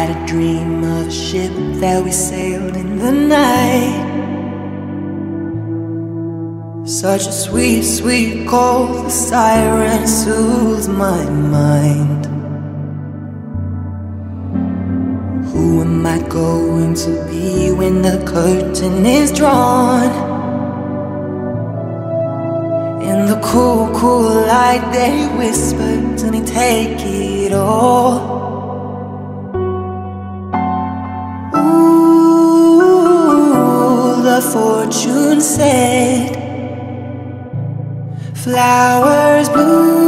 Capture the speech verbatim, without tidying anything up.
had a dream of a ship that we sailed in the night. Such a sweet, sweet call, the siren soothes my mind. Who am I going to be when the curtain is drawn? In the cool, cool light they whisper to me, take it all. Ooh, the fortune said flowers bloom